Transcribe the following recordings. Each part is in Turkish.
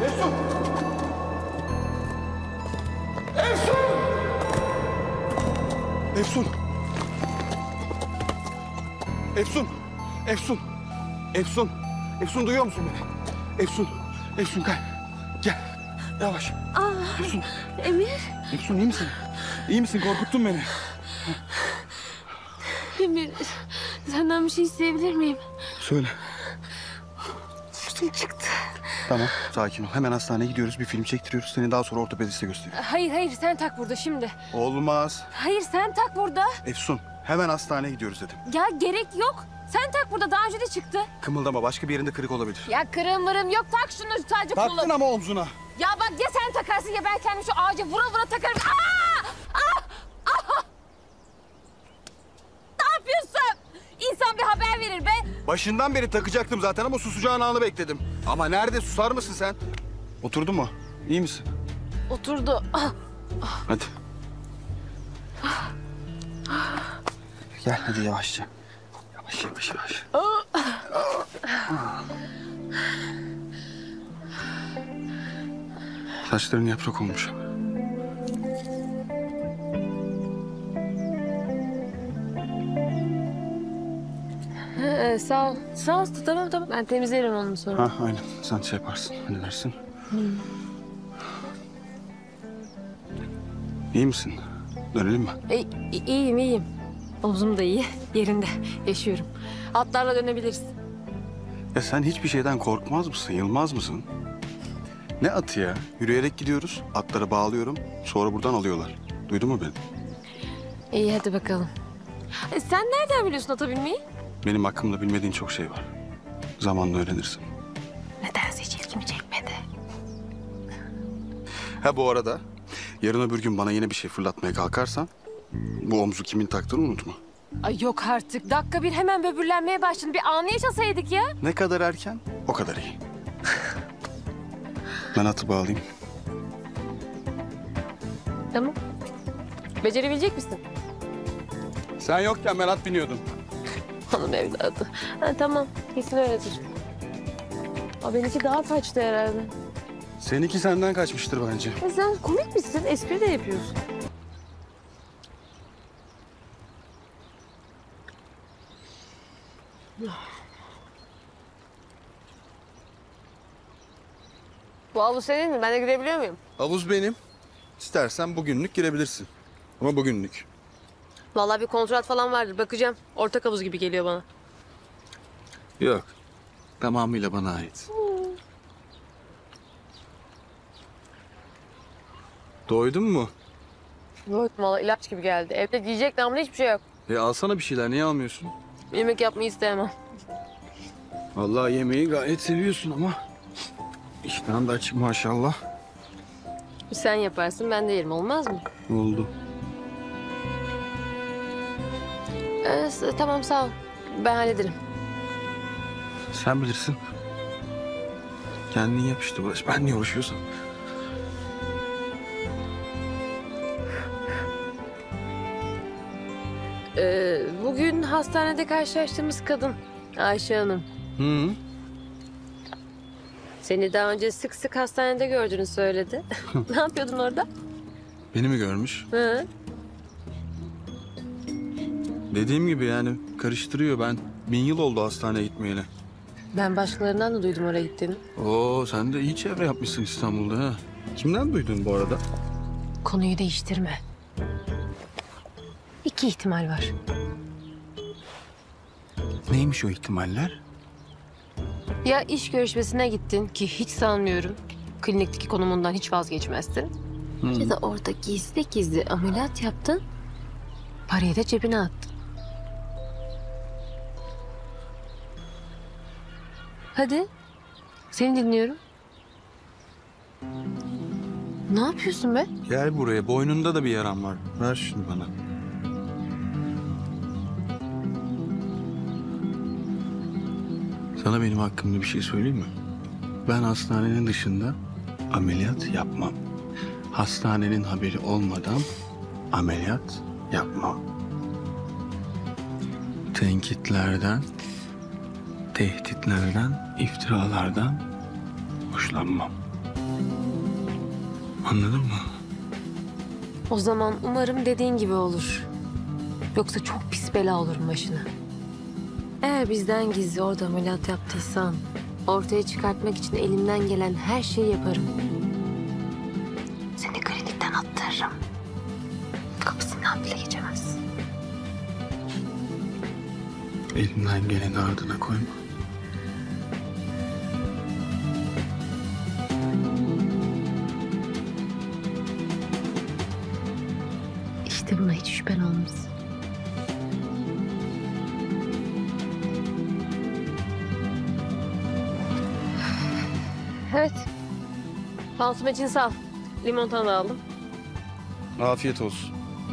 Efsun! Efsun! Efsun! Efsun! Efsun! Efsun! Efsun duyuyor musun beni? Efsun! Efsun gel. Gel. Yavaş. Efsun. Emir. Efsun iyi misin? İyi misin? Korkuttun beni. Emir, senden bir şey isteyebilir miyim? Söyle. Sütüm çıktı. Tamam sakin ol. Hemen hastaneye gidiyoruz. Bir film çektiriyoruz. Seni daha sonra ortopediste gösteriyor. Hayır, sen tak burada şimdi. Olmaz. Hayır, sen tak burada. Efsun hemen hastaneye gidiyoruz dedim. Ya gerek yok. Sen tak burada, daha önce de çıktı. Kımıldama. Başka bir yerinde kırık olabilir. Ya kırığım mırığım yok, tak şunu sadece Taktın kolu. ama omzuna. Ya bak ya sen takarsın ya ben kendim şu ağaca vura vura takarım. Aa! Ne yapıyorsun? İnsan bir haber verir be. Başından beri takacaktım zaten ama susacağın anı bekledim. Ama nerede? Susar mısın sen? Oturdun mu? İyi misin? Oturdu. Hadi. Gel hadi yavaşça. Yavaş yavaş yavaş. Saçların yaprak olmuş. Sağ ol. Sağ ol. Tamam. Ben temizlerim onu sonra. Ha aynen. Sen şey yaparsın. Halledersin. İyi misin? Dönelim mi? İyiyim. Omzum da iyi. Yerinde. Yaşıyorum. Atlarla dönebiliriz. Ya sen hiçbir şeyden korkmaz mısın? Yılmaz mısın? Ne atı ya? Yürüyerek gidiyoruz. Atları bağlıyorum. Sonra buradan alıyorlar. Duydun mu beni? İyi hadi bakalım. Sen nereden biliyorsun ata binmeyi? Benim hakkımda bilmediğin çok şey var. Zamanla öğrenirsin. Nedense hiç ilgimi çekmedi. Ha bu arada yarın öbür gün bana yine bir şey fırlatmaya kalkarsan bu omzu kimin taktığını unutma. Ay yok artık. Dakika bir hemen böbürlenmeye başladın. Bir anı yaşasaydık ya. Ne kadar erken o kadar iyi. Ben atı bağlayayım. Tamam. Becerebilecek misin? Sen yokken ben at biniyordum. Hanım evladı. Ha, tamam. Kesin öyledir. O benimki daha kaçtı herhalde. Seninki senden kaçmıştır bence. Sen komik misin? Espri de yapıyorsun. Bu havuz senin mi? Ben de girebiliyor muyum? Havuz benim. İstersen bugünlük girebilirsin. Ama bugünlük. Vallahi bir kontrat falan vardır. Bakacağım. Ortak havuz gibi geliyor bana. Yok. Tamamıyla bana ait. Doydun mu? Yok vallahi ilaç gibi geldi. Evde yiyecek namına hiçbir şey yok. Alsana bir şeyler. Niye almıyorsun? Yemek yapmayı istemem. Vallahi yemeği gayet seviyorsun ama iştahın da açık maşallah. Sen yaparsın ben de yerim olmaz mı? Oldu. Tamam sağ ol. Ben hallederim. Sen bilirsin. Kendin yap işte Barış. Ben niye uğraşıyorsam. Bugün hastanede karşılaştığımız kadın Ayşe Hanım. Hı. Seni daha önce sık sık hastanede gördüğünü söyledi. Ne yapıyordun orada? Beni mi görmüş? Hı. Dediğim gibi yani karıştırıyor. Ben 1000 yıl oldu hastaneye gitmeyeli. Ben başkalarından da duydum oraya gittiğini. Oo sen de iyi çevre yapmışsın İstanbul'da ha. Kimden duydun bu arada? Konuyu değiştirme. 2 ihtimal var. Neymiş o ihtimaller? Ya iş görüşmesine gittin ki hiç sanmıyorum. Klinikteki konumundan hiç vazgeçmezsin. Ya da orada gizli gizli ameliyat yaptın. Parayı da cebine attın. Hadi. Seni dinliyorum. Ne yapıyorsun be? Gel buraya. Boynunda da bir yaram var. Ver şunu bana. Sana benim hakkımda bir şey söyleyeyim mi? Ben hastanenin dışında ameliyat yapmam. Hastanenin haberi olmadan ameliyat yapmam. Tenkitlerden, tehditlerden, iftiralardan hoşlanmam. Anladın mı? O zaman umarım dediğin gibi olur. Yoksa çok pis bela olurum başına. Eğer bizden gizli orada ameliyat yaptıysan... ortaya çıkartmak için elimden gelen her şeyi yaparım. Seni klinikten attırırım. Kapısından bile geçemezsin. Elimden geleni ardına koyma. İşte buna hiç şüphen olmasın. Evet. Pansuman için sağ ol. Limonata da aldım. Afiyet olsun.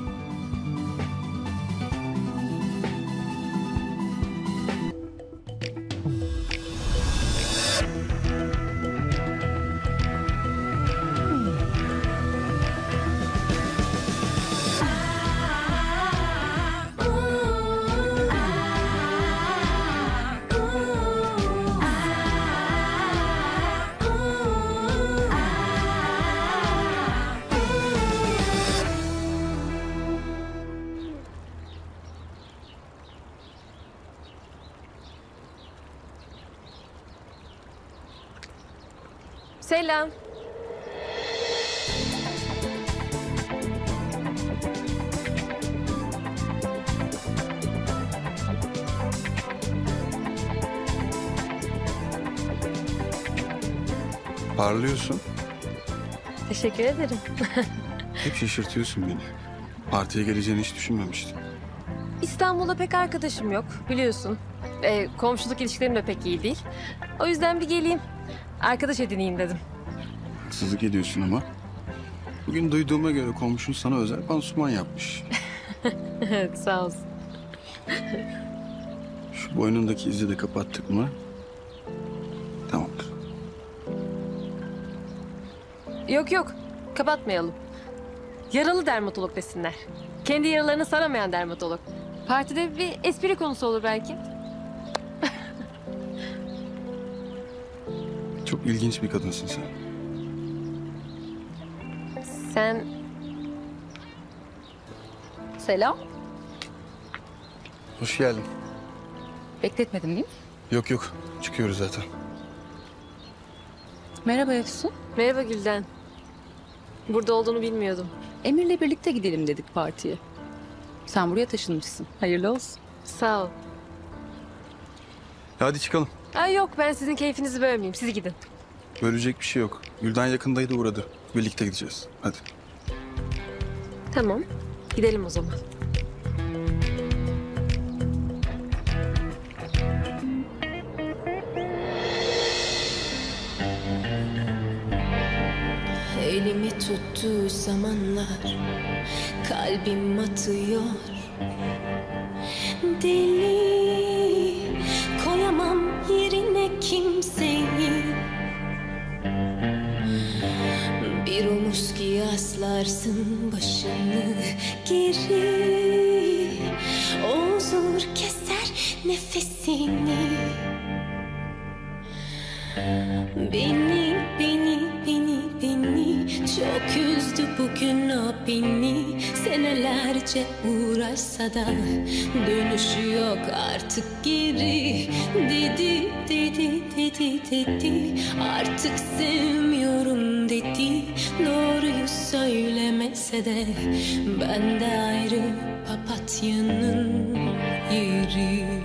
Selam. Parlıyorsun. Teşekkür ederim. Hep şaşırtıyorsun beni. Partiye geleceğini hiç düşünmemiştim. İstanbul'da pek arkadaşım yok biliyorsun. Komşuluk ilişkilerim de pek iyi değil. O yüzden bir geleyim. Arkadaş edineyim dedim. Haksızlık ediyorsun ama. Bugün duyduğuma göre komşun sana özel pansuman yapmış. Evet sağ olsun. Şu boynundaki izi de kapattık mı? Tamamdır. Yok kapatmayalım. Yaralı dermatolog desinler. Kendi yaralarını saramayan dermatolog. Partide bir espri konusu olur belki. Çok ilginç bir kadınsın sen. Sen... Selam. Hoş geldin. Bekletmedim değil mi? Yok. Çıkıyoruz zaten. Merhaba Efsun. Merhaba Gülden. Burada olduğunu bilmiyordum. Emir'le birlikte gidelim dedik partiye. Sen buraya taşınmışsın. Hayırlı olsun. Sağ ol. Hadi çıkalım. Ay yok ben sizin keyfinizi bölmeyeyim. Siz gidin. Bölecek bir şey yok. Gülden yakındaydı uğradı. Birlikte gideceğiz. Hadi. Tamam. Gidelim o zaman. Elimi tuttuğu zamanlar kalbim atıyor. Deli koyamam yerine kimseyi. Bir omuz ki yaslarsın başını geri. O huzur keser nefesini. Beni çok üzdü bugün o beni. Senelerce uğraşsa da dönüşü yok artık geri. Dedi artık sevmiyorum dedi. Doğruyu söylemese de ben de ayrı papatyanın yeri.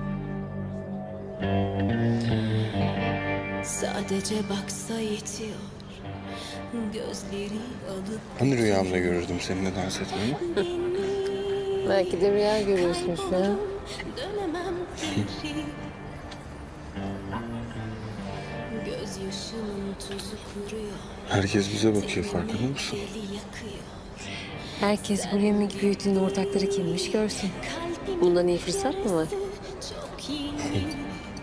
Sadece baksa yetiyor. Gözleri alıp Hani rüyamda görürdüm seninle dans etmeyi? Belki de rüya görüyorsun şu an. dönemem geri. Gözyaşımın tuzu kuruyor. Herkes bize bakıyor, farkında mısın? Deli yakıyor. Herkes bu Remik Beauty'nin ortakları kimmiş görsün. Kalbim Bundan iyi fırsat mı var? çok yeni.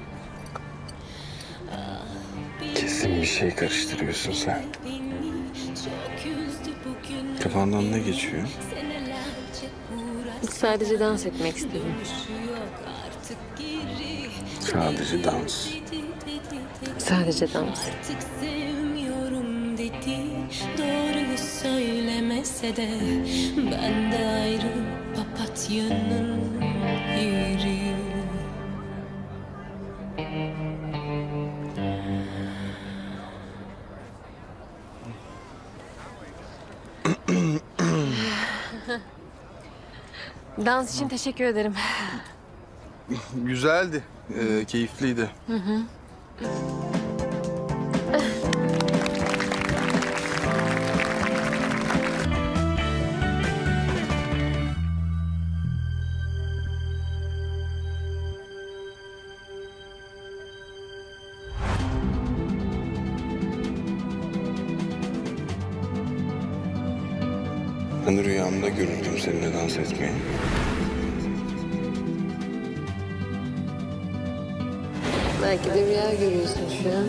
Kesin bir şey karıştırıyorsun sen. Beni çok üzdü bugün. Kafandan ne geçiyor? Senelerce uğraşsa Sadece dans etmek istedim. dönüşü yok artık geri. Sadece dans. Sadece dans. Artık sevmiyorum dedi, doğruyu söylemese de ben de ayrı papatyanın yürüyü. Dans için teşekkür ederim. Güzeldi, keyifliydi. Ben rüyamda görürdüm seninle dans etmeyi. Belki de rüya görüyorsun şu an.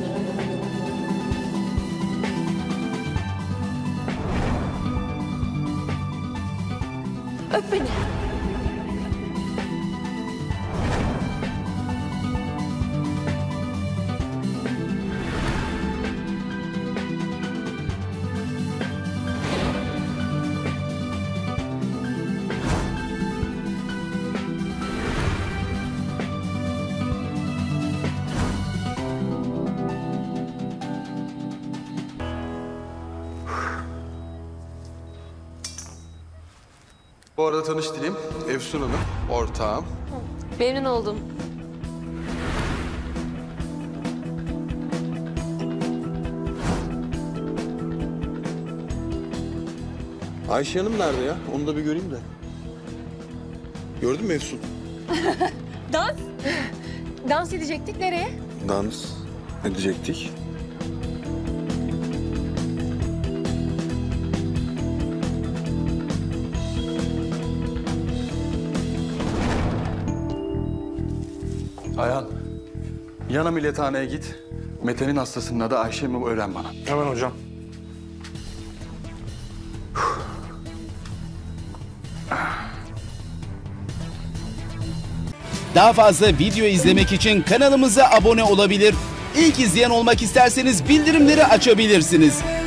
Öp beni. Bu arada tanıştırayım. Efsun Hanım, ortağım. Memnun oldum. Ayşe Hanım nerede ya? Onu da bir göreyim de. Gördün mü Efsun? Dans edecektik nereye? Dans edecektik. Ayhan, yan ameliyathaneye git. Mete'nin hastasının adı Ayşe mi öğren bana. Hemen hocam. Daha fazla video izlemek için kanalımıza abone olabilir. İlk izleyen olmak isterseniz bildirimleri açabilirsiniz.